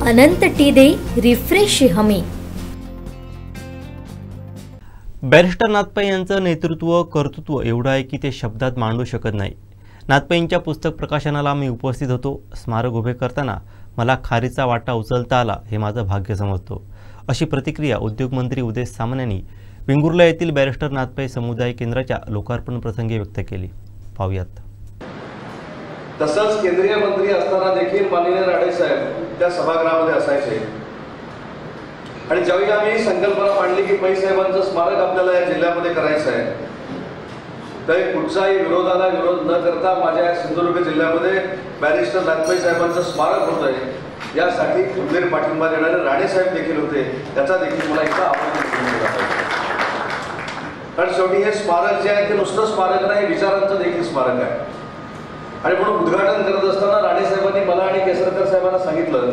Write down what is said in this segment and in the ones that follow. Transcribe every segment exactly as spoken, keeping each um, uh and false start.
अनंत टीदे refresh हमी। Barrister नाथपै यांचं नेतृत्व कर्तृत्व एवढं आहे की ते शब्दात मांडू शकत नाही। नाथपैंच्या पुस्तक प्रकाशनाला मी उपस्थित होतो। स्मारक उभे करताना मला खारीचा वाटा उचलता आला हे माझं भाग्य समजतो, अशी प्रतिक्रिया उद्योगमंत्री उदय सामंत यांनी वेंगुर्ला येथील बॅरिस्टर नाथपै समुदाय केंद्राच्या लोकार्पण प्रसंगी व्यक्त केली। पाहूयात। तसंच केंद्रीय मंत्री असताना देखील माननीय राणे साहेब त्या सभागृहामध्ये असायचे आणि ज्यावेळी आम्ही संकल्पना मांडली की पै साहेबांचं स्मारक आपल्याला या जिल्ह्यामध्ये करायचं आहे, तर कुठचाही विरोधाला विरोध न करता माझ्या सिंधुदुर्ग जिल्ह्यामध्ये बॅरिस्टर नाथपै साहेबांचं स्मारक होत आहे यासाठी खंबीर पाठिंबा देणारे राणे साहेब देखील होते। त्याचा देखील मला इथं आवाहन केलं पाहिजे, कारण शेवटी हे स्मारक जे आहे ते नुसतं स्मारक नाही, विचारांचं देखील स्मारक आहे। आणि म्हणून उद्घाटन करत असताना राणे साहेबांनी मला आणि केसरकर साहेबांना सांगितलं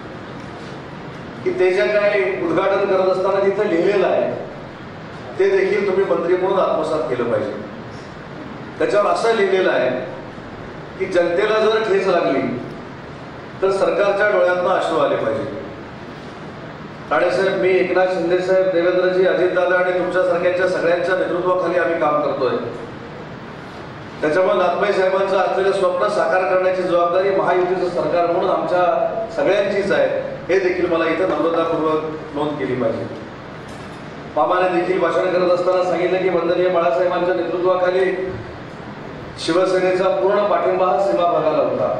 की ते जे काय उद्घाटन करत असताना तिथे लिहिलेलं आहे ते देखील तुम्ही मंत्री म्हणून आत्मसात केलं पाहिजे। त्याच्यावर असं लिहिलेलं आहे की जनतेला जर ठेच लागली तर सरकारच्या डोळ्यातनं अश्रू आले पाहिजे। राणे साहेब, मी एकनाथ शिंदे साहेब, देवेंद्रजी, अजितदादा आणि तुमच्यासारख्यांच्या सगळ्यांच्या नेतृत्वाखाली आम्ही काम करतोय। त्याच्यामुळे नाथपै साहेबांचं असलेलं स्वप्न साकार करण्याची जबाबदारी महायुतीचं सरकार म्हणून आमच्या सगळ्यांचीच आहे, हे देखील मला इथं नम्रतापूर्वक नोंद केली पाहिजे। मामाने देखील भाषण करत असताना सांगितलं की वंदनीय बाळासाहेबांच्या नेतृत्वाखाली शिवसेनेचा पूर्ण पाठिंबा हा सीमा भागाला होता,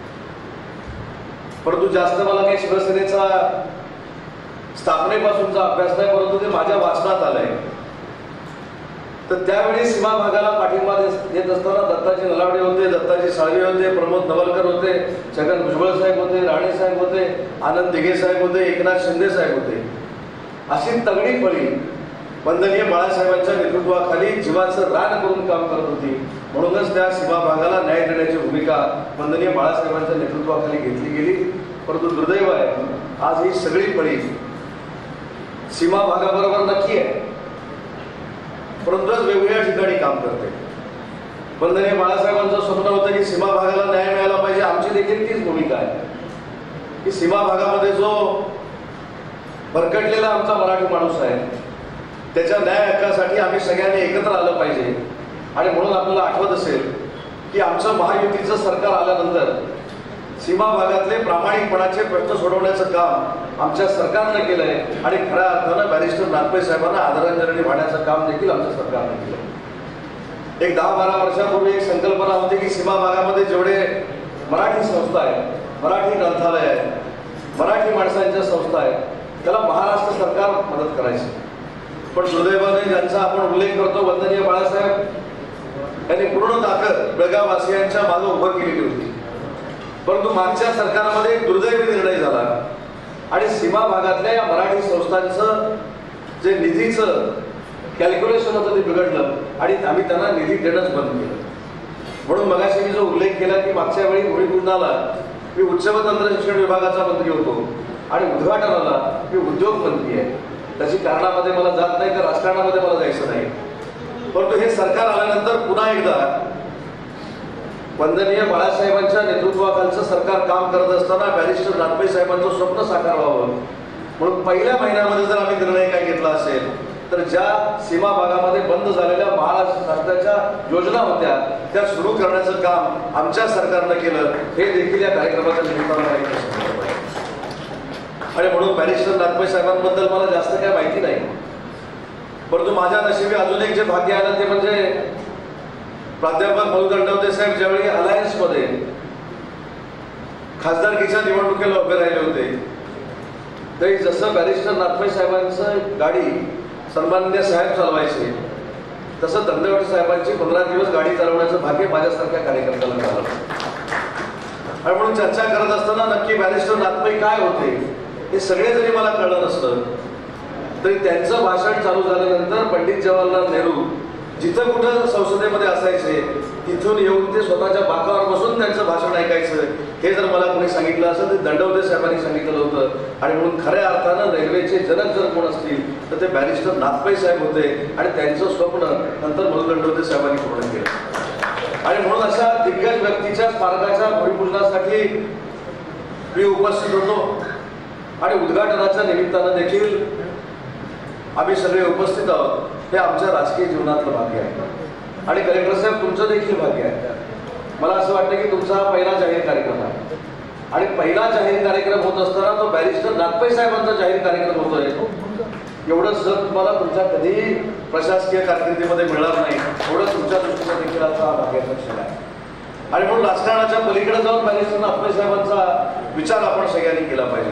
परंतु जास्त मला काही शिवसेनेचा स्थापनेपासूनचा अभ्यास नाही, परंतु ते माझ्या वाचनात आलंय। तर त्यावेळी सीमा भागाला पाठिंबा देत असताना दत्ताजी नलावडे होते, दत्ताजी साळवे होते, प्रमोद नवलकर होते, छगन भुजबळ साहेब होते, राणे साहेब होते, आनंद दिघे साहेब होते, एकनाथ शिंदे साहेब होते। अशी तगडी फळी वंदनीय बाळासाहेबांच्या नेतृत्वाखाली जीवाचं रान करून काम करत होती, म्हणूनच त्या सीमा भागाला न्याय देण्याची भूमिका वंदनीय बाळासाहेबांच्या नेतृत्वाखाली घेतली गेली। परंतु दुर्दैव आहे, आज ही सगळी फळी सीमा भागाबरोबर नक्की आहे, परंतु वेगवेगळ्या ठिकाणी काम करते। वंदनीय बाळासाहेबांचं स्वप्न होतं की सीमा भागाला न्याय मिळाला पाहिजे। आमची देखील तीच भूमिका आहे की सीमा भागामध्ये जो भरकटलेला आमचा मराठी माणूस आहे त्याच्या न्याय हक्कासाठी आम्ही सगळ्यांनी एकत्र आलं पाहिजे। आणि म्हणून आपल्याला आठवत असेल की आमचं महायुतीचं सरकार आल्यानंतर सीमा भागातले प्रामाणिकपणाचे प्रश्न सोडवण्याचं काम आमच्या सरकारनं केलंय आणि खऱ्या अर्थानं बॅरिस्टर नाथपै साहेबांना आदरांजली वाहण्याचं काम देखील आमच्या सरकारनं केलं। एक दहा बारा वर्षापूर्वी एक संकल्पना होती की सीमा भागामध्ये जेवढे मराठी संस्था आहेत, मराठी ग्रंथालय आहे, मराठी माणसांच्या संस्था आहेत, त्याला महाराष्ट्र सरकार मदत करायची। पण दुर्दैवाने ज्यांचा आपण उल्लेख करतो वंदनीय बाळासाहेब यांनी पूर्ण ताकद बेळगाववासियांच्या मागे उभं केलेली होती, परंतु मागच्या सरकारमध्ये एक दुर्दैवी निर्णय झाला आणि सीमा भागातल्या या मराठी संस्थांचं जे निधीचं कॅल्क्युलेशन होतं ते बिघडलं आणि आम्ही त्यांना निधी देणंच बंद केलं। म्हणून मगाशी मी जो उल्लेख केला की मागच्या वेळी भूमिपूजनाला मी उच्च व तंत्र शिक्षण विभागाचा मंत्री होतो आणि उद्घाटनाला मी उद्योग मंत्री आहे, त्याची कारणामध्ये मला जात नाही, तर राजकारणामध्ये मला जायचं नाही। परंतु हे सरकार आल्यानंतर पुन्हा एकदा वंदनीय बाळासाहेबांच्या नेतृत्वाखालचं सरकार काम करत असताना बॅरिस्टर नाथपै साहेबांचं स्वप्न साकार व्हावं म्हणून पहिल्या महिन्यामध्ये जर आम्ही निर्णय काय घेतला असेल तर ज्या सीमा भागामध्ये बंद झालेल्या महाराष्ट्र शासनाच्या योजना होत्या त्या सुरू करण्याचं काम आमच्या सरकारनं केलं, हे देखील या कार्यक्रमाच्या निमित्तानं। आणि म्हणून बॅरिस्टर नाथपै साहेबांबद्दल मला जास्त काही माहिती नाही, परंतु माझ्या नशिबी अजून एक जे भाग्य आलं ते म्हणजे प्राध्यापक मधु दंडवते साहेब ज्यावेळी अलायन्स मध्ये खासदारकीच्या निवडणुकीला उभे राहिले होते, तरी जसं बॅरिस्टर नाथपै साहेबांचं गाडी सन्माननीय साहेब चालवायचे तसं दंडवते साहेबांची पंधरा दिवस गाडी चालवण्याचं भाग्य माझ्यासारख्या कार्यकर्त्याला मिळालं। आणि म्हणून चर्चा करत असताना नक्की बॅरिस्टर नाथपै काय होते हे सगळे जरी मला कळलं नसलं तरी त्यांचं भाषण चालू झाल्यानंतर पंडित जवाहरलाल नेहरू जिथं कुठं संसदेमध्ये असायचे तिथून येऊन ते स्वतःच्या बाकावर बसून त्यांचं भाषण ऐकायचं, हे जर मला कोणी सांगितलं असेल तर दंडवते साहेबांनी सांगितलं होतं। आणि म्हणून खऱ्या अर्थानं रेल्वेचे जनक जर कोण असतील तर ते बॅरिस्टर नाथपै साहेब होते आणि त्यांचं स्वप्न नंतर मधु दंडवते साहेबांनी पूर्ण केलं। आणि म्हणून अशा दिग्गज व्यक्तीच्या स्मारकाच्या भूमिपूजनासाठी मी उपस्थित होतो आणि उद्घाटनाच्या निमित्तानं देखील आम्ही सगळे उपस्थित आहोत, हे आमच्या राजकीय जीवनातलं भाग्य आहे आणि कलेक्टर साहेब तुमचं देखील भाग्य आहे. मला असं वाटतं की तुमचा हा पहिला जाहीर कार्यक्रम आहे आणि पहिला जाहीर कार्यक्रम होत असताना तो बॅरिस्टर नागपै साहेबांचा जाहीर कार्यक्रम होतोय. एवढं सर तुम्हाला तुमच्या कधीही प्रशासकीय कारकिर्दीमध्ये मिळणार नाही, एवढं तुमच्या दृष्टीने देखील हा भाग्याचा क्षण आहे. आणि म्हणून राजकारणाच्या पलीकडे जाऊन बॅरिस्टर नागपै साहेबांचा विचार आपण सगळ्यांनी केला पाहिजे.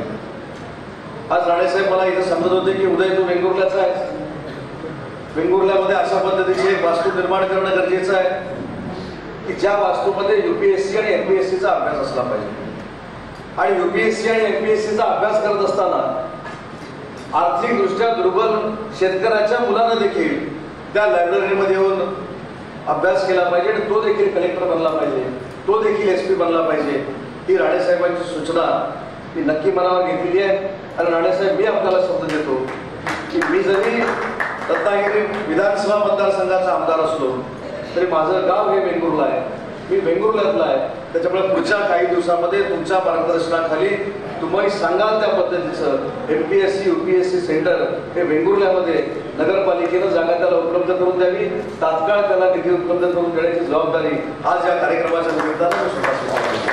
आज राणेसाहेब मला इथं सांगत होते की उदय तू वेंगुर्ल्याचा आहे, वेंगुर्ल्यामध्ये अशा पद्धतीची एक वास्तू निर्माण करणं गरजेचं आहे की ज्या वास्तूमध्ये युपीएससी आणि एमपीएससीचा अभ्यास असला पाहिजे. आणि युपीएससी आणि एमपीएससीचा अभ्यास करत असताना आर्थिकदृष्ट्या दुर्बल शेतकऱ्याच्या मुलांना देखील त्या लायब्ररीमध्ये येऊन अभ्यास केला पाहिजे आणि तो देखील कलेक्टर बनला पाहिजे, तो देखील एस पी बनला पाहिजे. ही राणेसाहेबांची सूचना ही नक्की मनावर घेतलेली आहे. आणि राणेसाहेब मी आपल्याला शब्द देतो की मी जरी रत्नागिरी विधानसभा मतदारसंघाचा आमदार असलो तरी माझं गाव हे वेंगुर्ला आहे, मी वेंगुर्ल्यातला आहे. त्याच्यामुळे पुढच्या काही दिवसामध्ये तुमच्या मार्गदर्शनाखाली तुम्ही सांगाल त्या पद्धतीचं एमपीएससी युपीएससी सेंटर हे वेंगुर्ल्यामध्ये नगरपालिकेनं जागा त्याला उपलब्ध करून द्यावी, तात्काळ त्याला निधी उपलब्ध करून देण्याची जबाबदारी आज या कार्यक्रमाच्या निमित्तानं मी स्वतः.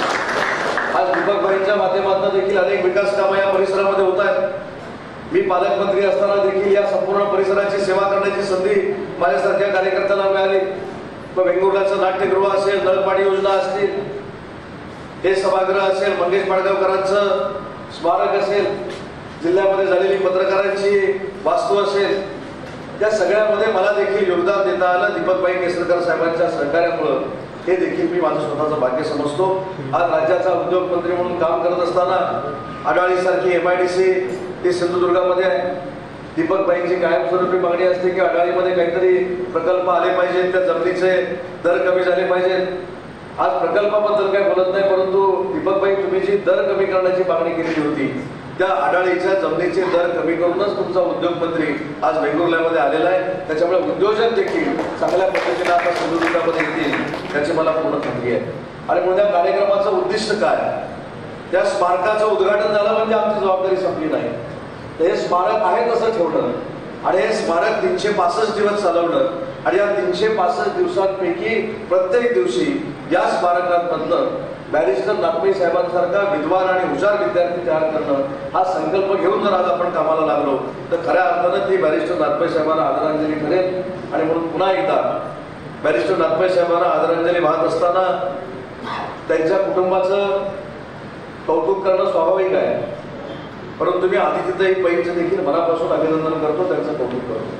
आज दीपकभाईंच्या माध्यमातून देखील अनेक विकास कामं या परिसरामध्ये होत आहेत. मी पालकमंत्री असताना देखील या संपूर्ण परिसराची सेवा करण्याची संधी माझ्यासारख्या कार्यकर्त्यांना मिळाली. मग वेंगुर्ल्याचं नाट्यगृह असेल, नळपाणी योजना असतील, हे सभागृह असेल, मंगेश माडगावकरांचं स्मारक असेल, जिल्ह्यामध्ये झालेली पत्रकारांची वास्तू असेल, या सगळ्यामध्ये मला देखील योगदान देता आलं दीपकभाई केसरकर साहेबांच्या सहकार्यामुळं. हे देखील मी माझं स्वतःचं भाग्य समजतो. आज राज्याचा उद्योग मंत्री म्हणून काम करत असताना अडाळीसारखी एम आय डी सी ती सिंधुदुर्गामध्ये आहे. दीपकभाईंची कायमस्वरूपी मागणी असते की अडाळीमध्ये काहीतरी प्रकल्प आले पाहिजेत, त्या जमिनीचे दर कमी झाले पाहिजेत. आज प्रकल्पाबद्दल काही बोलत नाही, परंतु दीपकभाई तुम्ही जी दर कमी करण्याची मागणी केलेली होती त्या अडाळीच्या जमिनीचे दर कमी करूनच तुमचा उद्योग मंत्री आज वेंगुर्ल्यामध्ये आलेला आहे. त्याच्यामुळे उद्योजक देखील चांगल्या पद्धतीने आता सिंधुदुर्गामध्ये येतील याची मला पूर्ण खात्री आहे. आणि म्हणून त्या कार्यक्रमाचं उद्दिष्ट काय, त्या स्मारकाचं उद्घाटन झालं म्हणजे आमची जबाबदारी संपली नाही. हे स्मारक आहे तसं ठेवणं आणि हे स्मारक तीनशे पासष्ट दिवस चालवणं आणि या तीनशे पासष्ट दिवसांपैकी प्रत्येक दिवशी या स्मारकांमधनं बॅरिस्टर नागपै साहेबांसारखा विद्वान आणि हुशार विद्यार्थी तयार करणं हा संकल्प घेऊन जर आज आपण कामाला लागलो तर खऱ्या अर्थानं ती बॅरिस्टर नागपै साहेबांना आदरांजली ठरेल. आणि म्हणून पुन्हा एकदा बॅरिस्टर नागपै साहेबांना आदरांजली वाहत असताना त्यांच्या कुटुंबाचं कौतुक करणं स्वाभाविक आहे, परंतु मी आदित्यताई पैंचं देखील मनापासून अभिनंदन करतो, त्यांचं कौतुक करतो.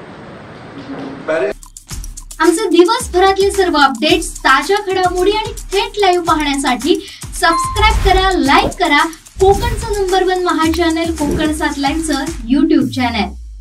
आमचे दिवसभरातले सर्व अपडेट्स, ताज्या घडामोडी आणि थेट लाईव्ह पाहण्यासाठी सबस्क्राईब करा, लाईक करा कोकणचं नंबर वन महा चॅनल कोकण सात लाईनचं युट्यूब चॅनल.